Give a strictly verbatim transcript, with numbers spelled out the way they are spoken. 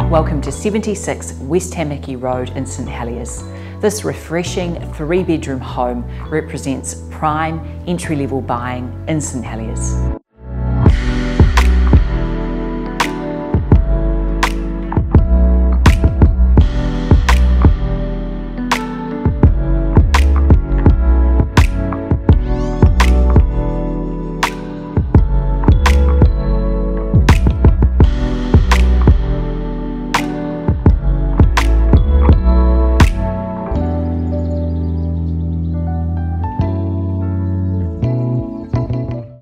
welcome to seventy-six West Tamaki Road in St Heliers. This refreshing three bedroom home represents prime entry-level buying in St Heliers.